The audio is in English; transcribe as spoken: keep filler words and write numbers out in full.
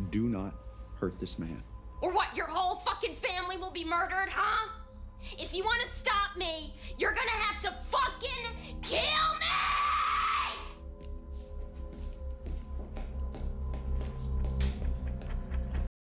Do not hurt this man. Or what, your whole fucking family will be murdered, huh? If you want to stop me, you're gonna have to